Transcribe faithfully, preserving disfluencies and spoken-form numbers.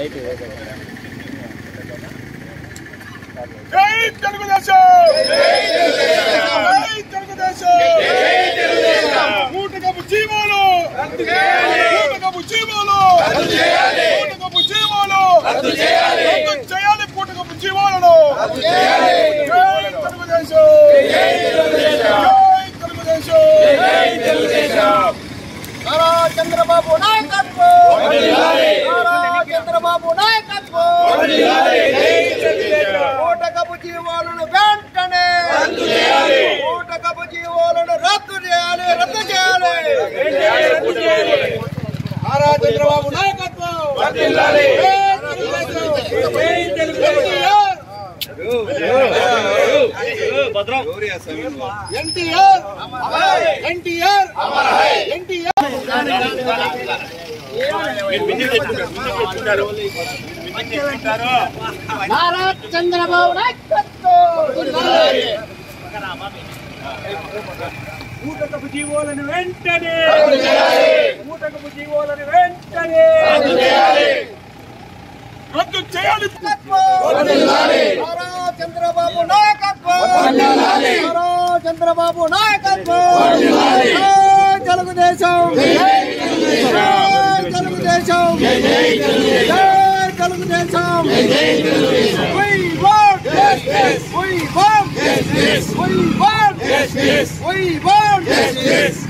జై తెలుగుదేశం జై తెలుగుదేశం కూటకపు జీవోలు కూటకపు జీవోలు కూటకపు జీవోలు రద్దు చేయాలి కూటకపు జీవోలను జై తెలుగుదేశం జై తెలుగుదేశం జై తెలుగుదేశం నారా చంద్రబాబు నాయకత్వం నారా చంద్రబాబు నాయకత్వం కూటకపు జీవోలను వెంటనే కూటకపు జీవోలను రద్దు చేయాలి రద్దు చేయాలి నారా చంద్రబాబు నాయకత్వం ఎన్టీఆర్ ఎన్టీఆర్ ఎన్టీఆర్ నారా చంద్రబాబు కూటకపు జీవోలను వెంటనే కూటకపు జీవోలను వెంటనే రద్దు చేయాలి నారా చంద్రబాబు నాయకత్వం నారా చంద్రబాబు నాయకత్వం Telugu Desam Telugu Desam Telugu Desam We want justice. We want justice. We want justice. We want justice.